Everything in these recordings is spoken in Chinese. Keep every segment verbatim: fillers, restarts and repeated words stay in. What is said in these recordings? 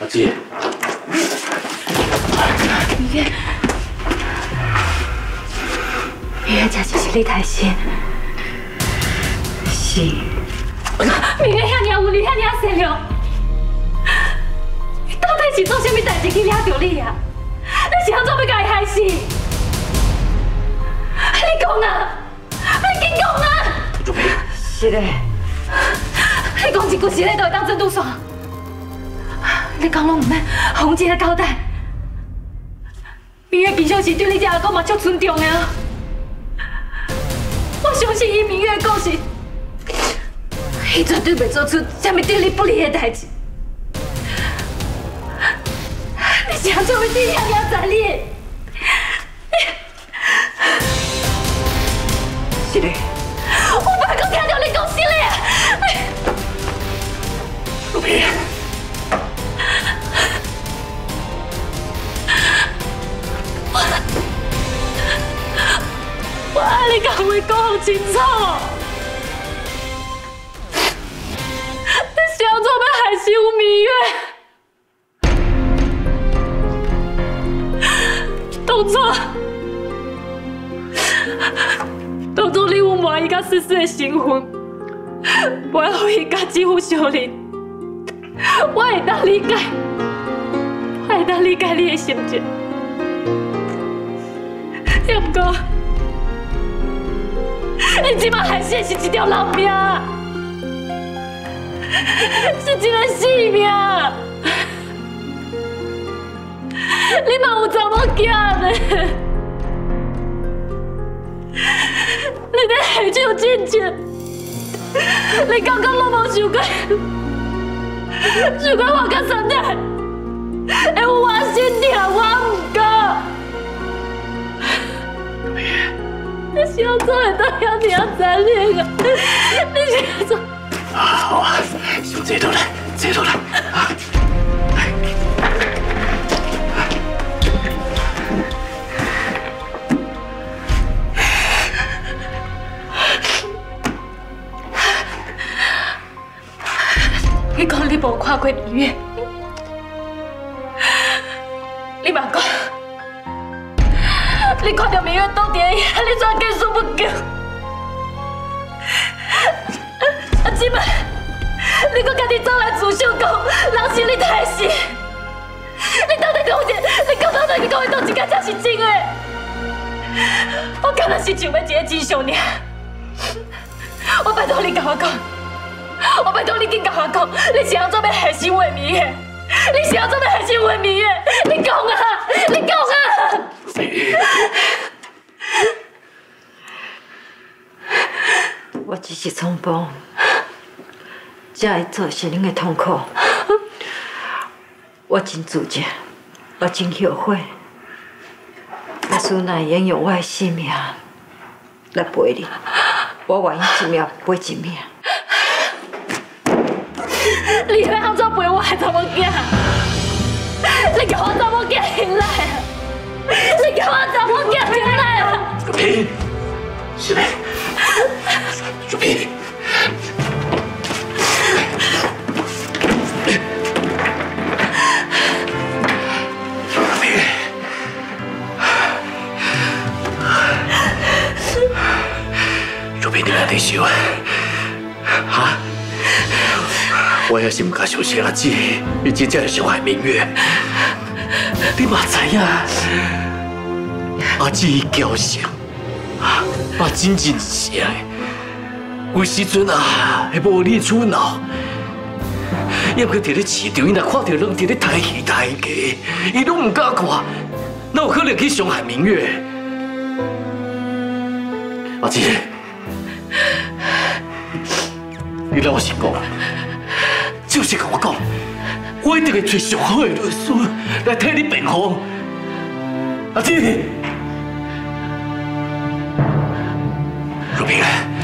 姐， 明月，明月，这就是你太心。是。明月，遐尔有你，遐尔善良，你到底是做啥物代志去惹着你啊？你是安怎要甲伊害死？你讲啊！你紧讲啊！ 若萍， 是嘞。你讲一句是嘞，就会当真拄煞。你讲拢唔免红一个交代。明月平常时对你这阿公嘛足尊重的啊。我相信伊明月的故事，伊绝对袂做出啥物对你不利的代志。你是安怎会对遐尔残忍？是嘞。我不会讲听到你讲是嘞。 若萍。 我爱你，甲话讲好清楚。你是安怎要害死吴明月？当初，当初你有瞒伊甲思思的身份，不要互伊甲姊夫相认，我会当理解，我会当理解你的心情。也不过。 你即马害死的是一条人命，是一个性命。你嘛有查某囝呢？你咧下手真切，你刚刚拢无想过，想过我甲三太会有我心疼，我唔过。 你是要做会到遐尔残忍啊！你是要做…… 啊，好啊，先坐倒来，坐倒来啊！来， 你讲你无看过明月，你嘛讲。 你看到明月倒伫遐，你怎计数不救？啊，即摆你搁家己走来自首讲，人是你害死，你到底讲一，你到底你讲的倒一间才是真的？我敢若是想要一个真相尔。我拜托你甲我讲，我拜托你紧甲我讲，你是安怎要害死我的明月？你是安怎要害死我的明月？你讲啊！你讲啊！ 我只是匆忙，才会造成恁的痛苦。我真自责，我真后悔。阿叔乃愿用我的性命来陪你，我愿意一命陪一命。 你要安怎陪我的查某囝？你叫我查某囝醒来啊！ 你叫我查某囝醒来啊！ 若萍，是嘞，若萍，若萍，若萍，你莫在想，哈？我也是唔敢相信阿姊，伊真正会伤害明月。 你嘛知影，阿姊伊侥幸，啊，真真是的。有时阵啊，会无理取闹，也毋过伫咧市场，伊若看到人伫咧抬戏抬价，伊拢唔敢看，哪有可能去伤害明月？阿姊，你老实讲，就是甲我讲。 我一定会找上好的律师来替你辩护，阿姊。若萍，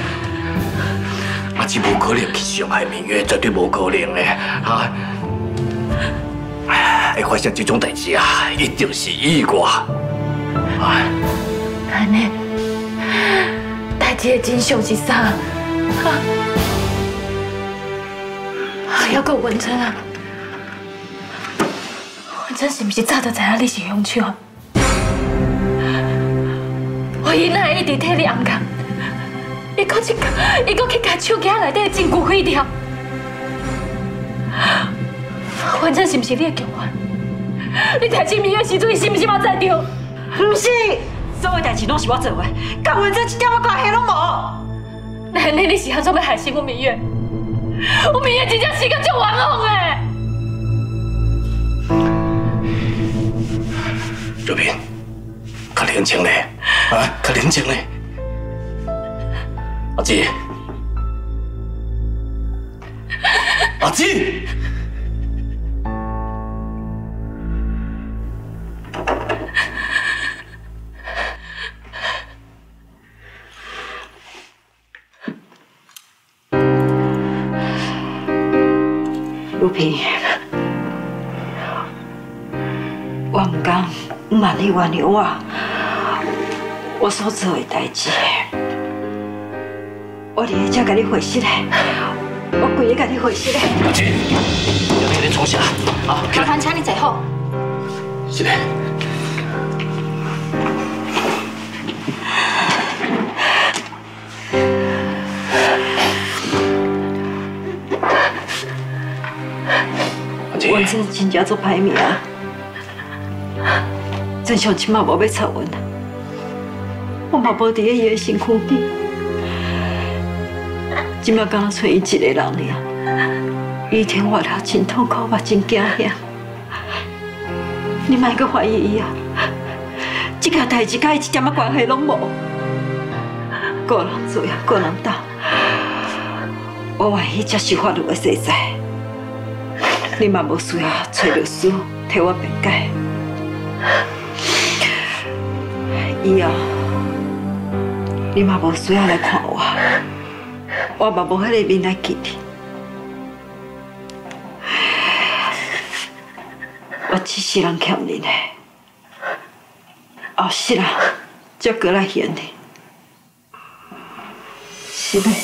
阿姊无可能去伤害明月，绝对无可能的，哈！会发生这种代志啊，一定是意外。啊！ 安尼，代志的真相是啥？哈？还要搁文成啊？ 真是不是早就知影你是凶手？我姨奶一直替你红干，伊搁去，伊搁去把手机内底的证据毁掉。反正是不是你的强冤？你提进医院时阵，是不是嘛在着？ 不是，所有代志拢是我做的，甲文珍一点仔关系拢无。 那安尼你是安怎要害死我明月？我明月真正是个足冤枉的。 若萍，较冷静咧，啊，较冷静咧。阿姊，阿姊。 如萍，我唔敢唔瞒你原谅我，我所做的代志，我伫个遮甲你回息咧，我规个甲你回息咧。 阿姊，要替你冲下啊！ 麻烦请你坐好。 是的。 文珍真正做歹命，真相即马无要插阮，我嘛无伫咧伊的身躯边，即马敢若剩伊一个人尔，伊天活了真痛苦，嘛真惊吓。你莫阁怀疑伊啊！这件代志甲伊一点仔关系拢无，个人做呀，个人担，我愿意接受法律的制裁。你嘛无需要找律师替我辩解。以后你嘛无需要来看我，我嘛无迄个面来见你。我这世人欠你的，后世人才过来还你。是嘞。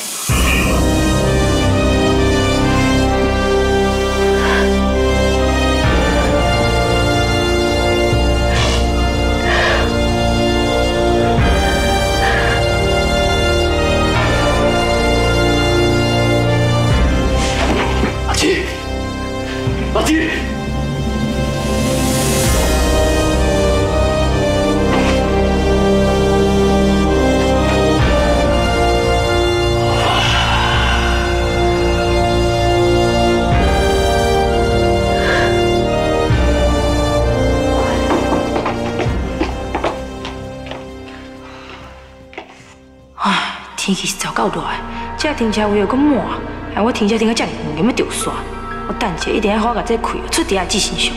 阿姊， 唉，天气实在够热的，这停车位又阁满，害我停车停到这么远，要掉线。我等者一定要好好把这开，出伫阿姊身上。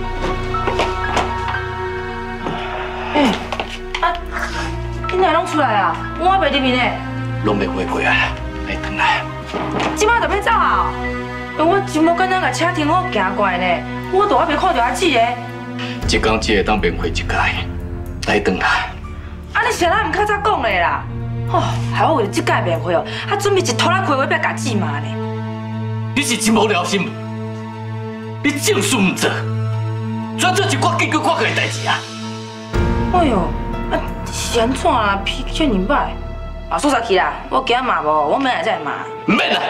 哎，啊，你哪拢出来啊？我还袂入面呢。 拢未回过啊，来等来。 即摆就要走啊？我真无简单把车停好行过来呢，我都还袂看到阿姊嘞。 一工只会当免费一届，来等来。 啊，你啥人唔较早讲嘞啦？哦，害我为了这届免费哦，还准备一拖拉开话要甲姊骂呢。 你是真无良心，你证事唔做，专做一寡结果看个的代志啊！ 哎呦，啊是安怎啊？脾气这么歹？啊，说啥去啦？我惊骂无，我明仔再骂。 唔免啦！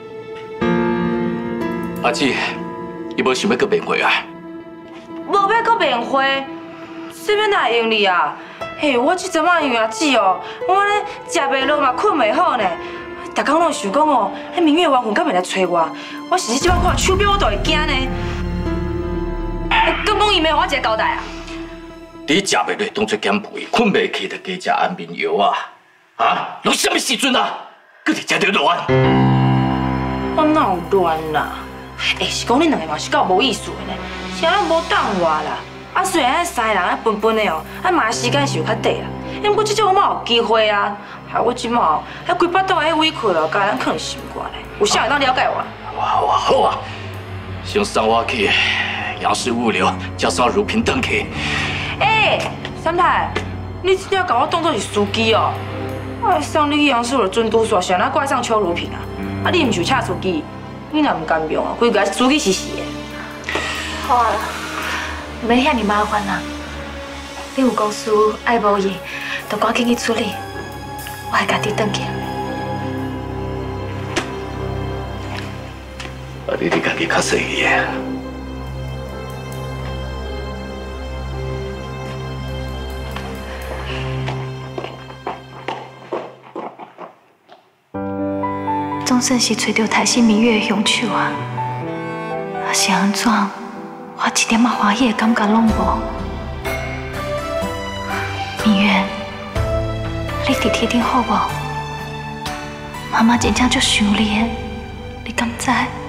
阿姊，你无想要搁辩回啊？ 无要搁辩回，这边哪会用你啊？嘿，我这阵仔因为阿姊哦，我咧食袂落嘛，困袂好呢。逐工拢想讲哦，迄明月冤魂敢会来找我？我是即摆看手表我都会惊呢。敢讲伊没有我一个交代啊？ 你食袂落当作减肥，困袂起就加食安眠药啊！啊，拢什么时阵啊？搁伫遮着乱？ 我哪有乱啦？哎，是讲恁两个嘛是够无意思的呢，啥拢无等我啦。啊，虽然迄三个人啊笨笨的哦，啊嘛时间是有较短啊，因不过即种我嘛有机会啊。害我即马迄规巴肚的委屈哦，甲人可心肝嘞。有啥会当了解我？ 好啊好啊，先送我去杨氏物流，叫送如萍登去。 哎，三太，你真正甲我当作是司机哦？我会送你去杨氏物流准拄煞，是安怎怪送邱如萍啊？啊，你毋是有车司机？你若唔甘用啊，规个司机死死的。 好啊， 没遐尼麻烦啦。你有公事爱无伊，就赶紧去处理，我会家己转去。 啊，你你家己较细意个。 总算是找到台西蜜月的凶手啊！啊是安怎？我一点仔欢喜的感觉拢无。蜜月，你伫天顶好无？妈妈真正足想你的，你敢知？